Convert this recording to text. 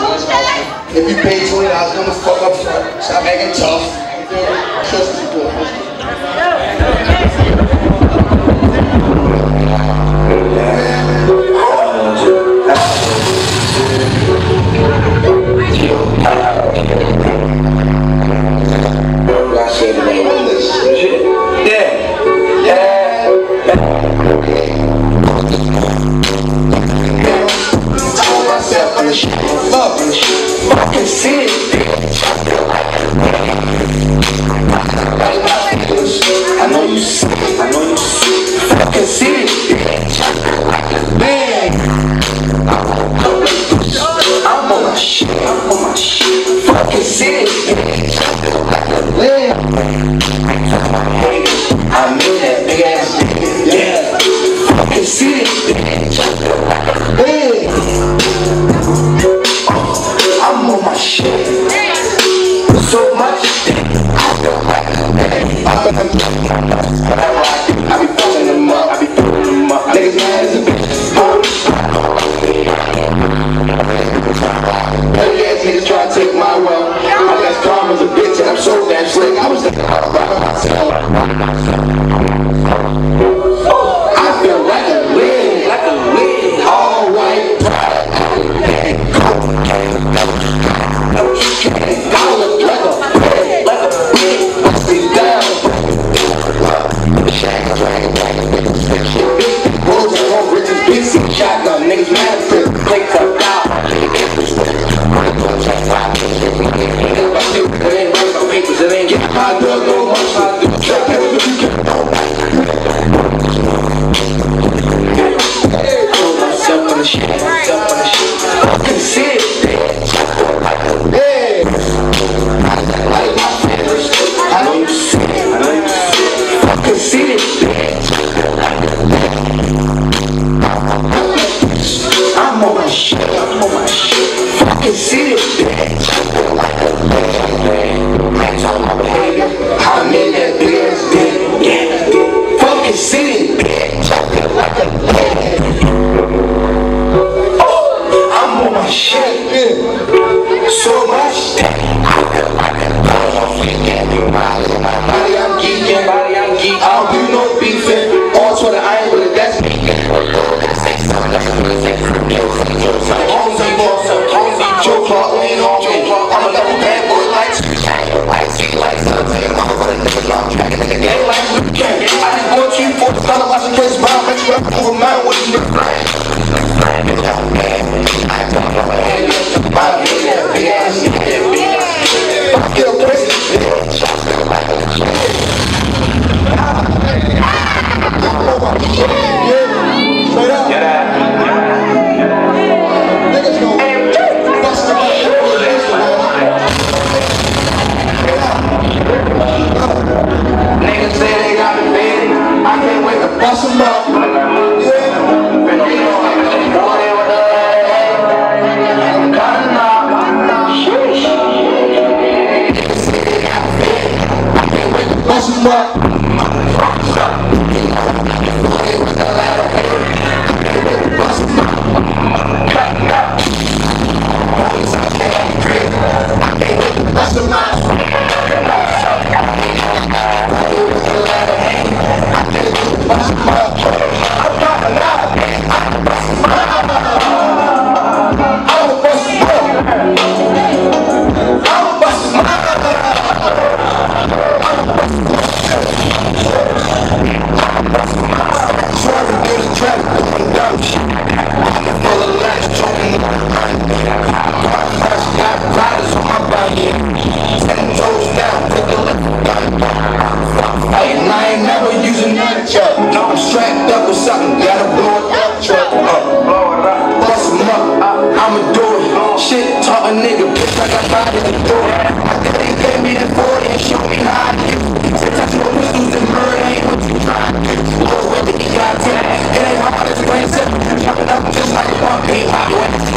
If you pay $20, come the fuck up front. Stop acting tough. You feel me? Trust us, you fucking see it. I know you see it. Fucking see it. Man, I'm on my shit. Fucking see it. Man, I'm in that big ass nigga. Yeah, fucking see it. Man, I'm on my shit. So much. I be fucking them up. Niggas mad as a bitch. Heavy ass niggas try to take my wealth. I got calm as a bitch and I'm so damn slick. I was thinking about myself. I feel like a wig. All white. Shotgun, niggas mad at this, plate up out. It ain't right about papers, it ain't getting my drug no much. Hold myself on the shit, fucking see it. Yeah. I know you see it, fucking see it. I'm on my shit, fucking see it. I'm in that big ass dick, fucking see it. I'm on my shit, so much. Body I'm geeking, I don't do no beefing. All Twitter, I ain't with it, that's me. Joe Clark, lean on me. I'm a level bad boy like ain't like Luke King. I just want you for the start of watching Chris Brown. Make you up over mine with you. Get up crazy. Bust them up, bust them up. I'm strapped up with something, gotta blow it up, truck up. Bust him up, I'ma do it. Shit, talk a nigga, bitch, like I got it to do it. They gave me the 40 and show me how I do. Sometimes you know pistols and murder ain't what you trying to do. Low with it, you got 10. It ain't hard, it's plain simple. Jumping up just like a pump, ain't hot.